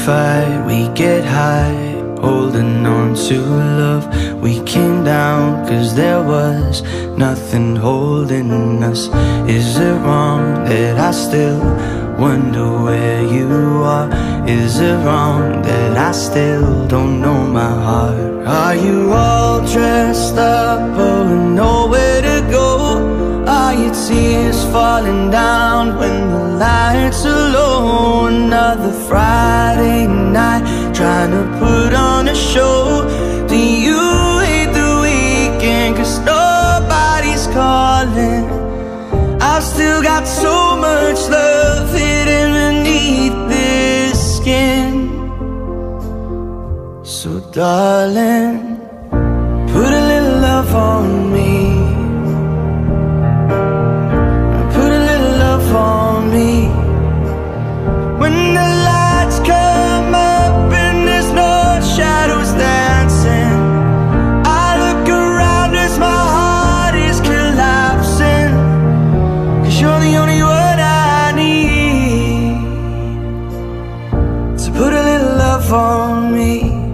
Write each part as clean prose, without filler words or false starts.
fight, we get high, holding on to love. We came down cause there was nothing holding us. Is it wrong that I still wonder where you are? Is it wrong that I still don't know my heart? Are you all dressed up but with nowhere to go? Are your tears falling down when the lights are low? Another Friday night trying to put on a show. Do you hate the weekend cause nobody's calling? I've still got so much love hidden beneath this skin. So darling, put a little love on me. Put a little love on me. When the lights come up and there's no shadows dancing, I look around as my heart is collapsing. Cause you're the only one I need. So put a little love on me.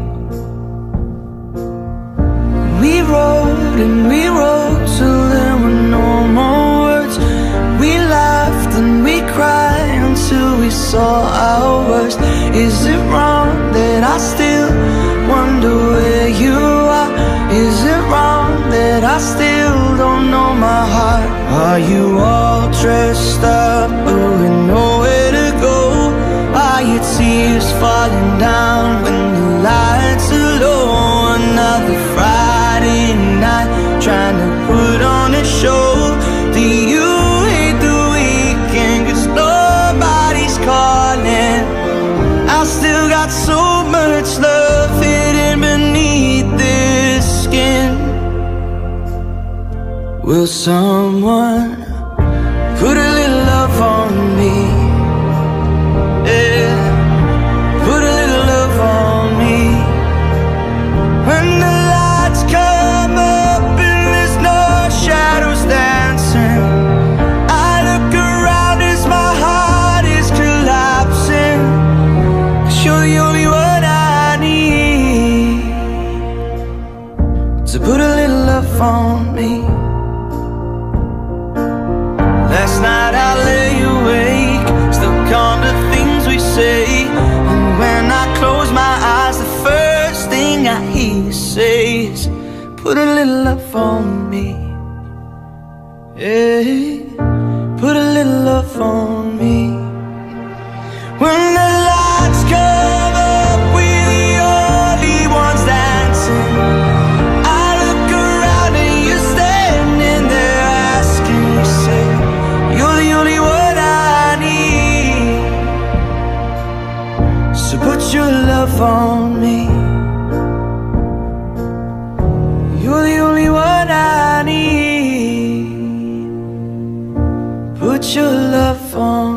We rode and we rode till there were no more words. We laughed and we cried until we saw our worst. Is it wrong that I still wonder where you are? Is it wrong that I still don't know my heart? Are you all dressed up but with nowhere to go? Are your tears falling down when the lights are low? Another Friday night trying to put on a show. Do you hate the weekend cause nobody's calling? I've still got so much love hidden beneath this skin. Will someone put a little love on me? Yeah, put a little love on me. When the lights come up and there's no shadows dancing, I look around as my heart is collapsing. Cause you're the only one I need. So put a little love on me. Last night I lay awake, still calm to things we say. And when I close my eyes, the first thing I hear you say is, put a little love on me. Yeah, put a little love on me. When the lights come up, we're the only ones dancing. I look around and you're standing there asking yourself, you're the only one I need. So put your love on me. You're the only one I need. Put your love on